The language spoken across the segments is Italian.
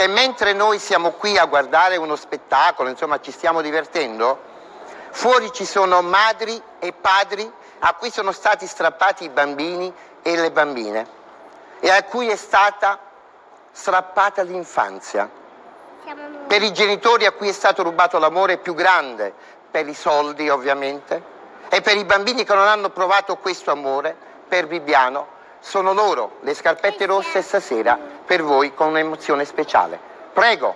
che mentre noi siamo qui a guardare uno spettacolo, insomma ci stiamo divertendo, fuori ci sono madri e padri a cui sono stati strappati i bambini e le bambine e a cui è stata strappata l'infanzia. Per i genitori a cui è stato rubato l'amore più grande, per i soldi ovviamente, e per i bambini che non hanno provato questo amore, per Bibbiano, sono loro le scarpette rosse stasera per voi con un'emozione speciale. Prego.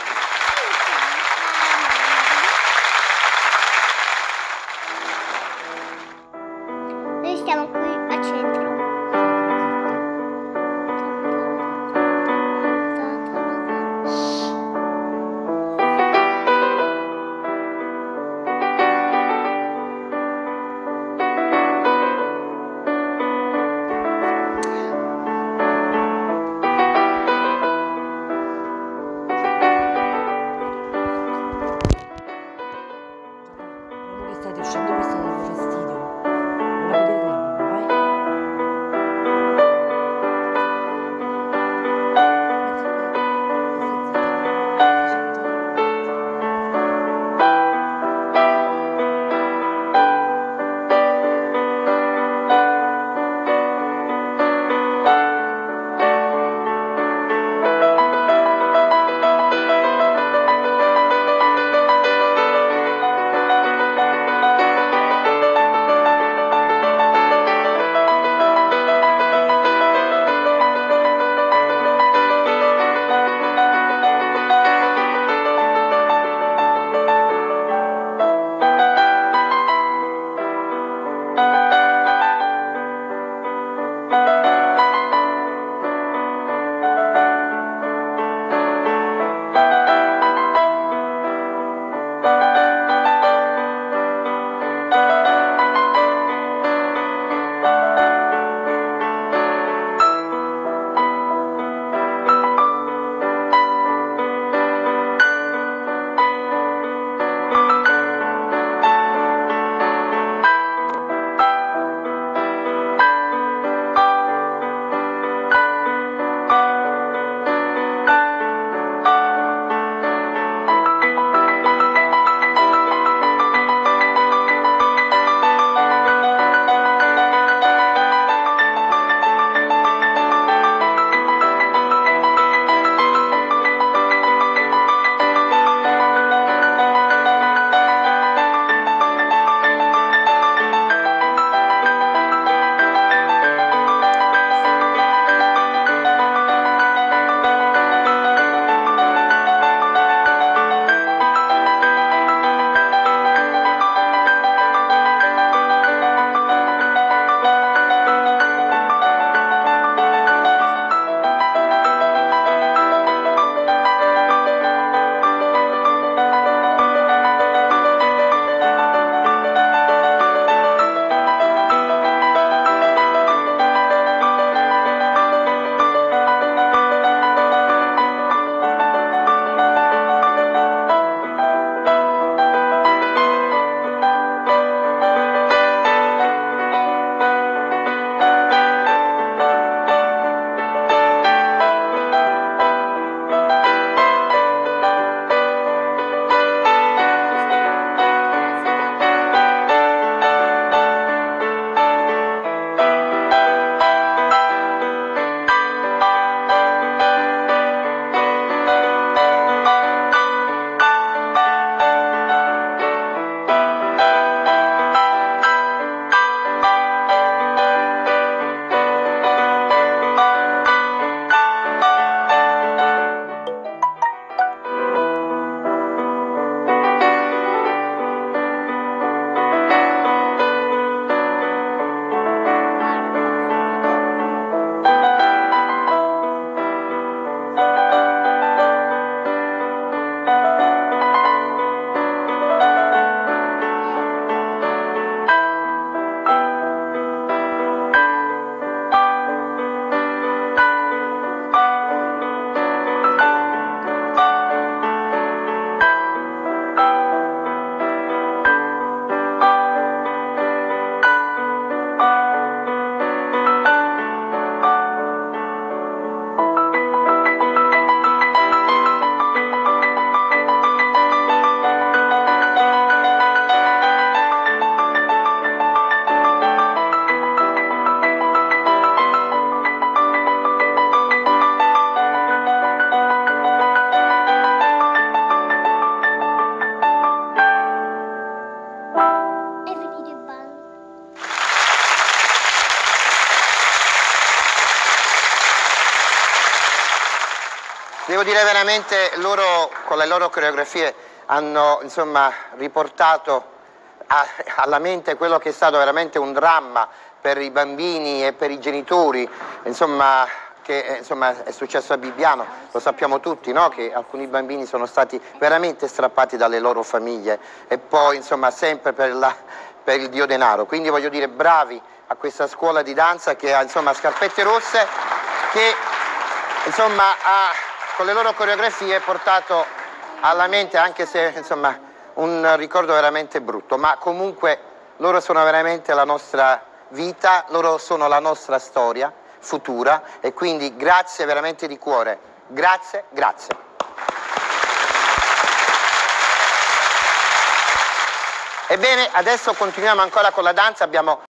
Noi stiamo qui a centro. Devo dire veramente, loro con le loro coreografie hanno insomma riportato alla mente quello che è stato veramente un dramma per i bambini e per i genitori, insomma, che insomma, è successo a Bibbiano, lo sappiamo tutti, no? Che alcuni bambini sono stati veramente strappati dalle loro famiglie e poi insomma sempre per il dio denaro. Quindi voglio dire bravi a questa scuola di danza che ha insomma Scarpette Rosse, che insomma con le loro coreografie portato alla mente, anche se insomma un ricordo veramente brutto, ma comunque loro sono veramente la nostra vita, loro sono la nostra storia futura e quindi grazie veramente di cuore, grazie, grazie. Ebbene, adesso continuiamo ancora con la danza, abbiamo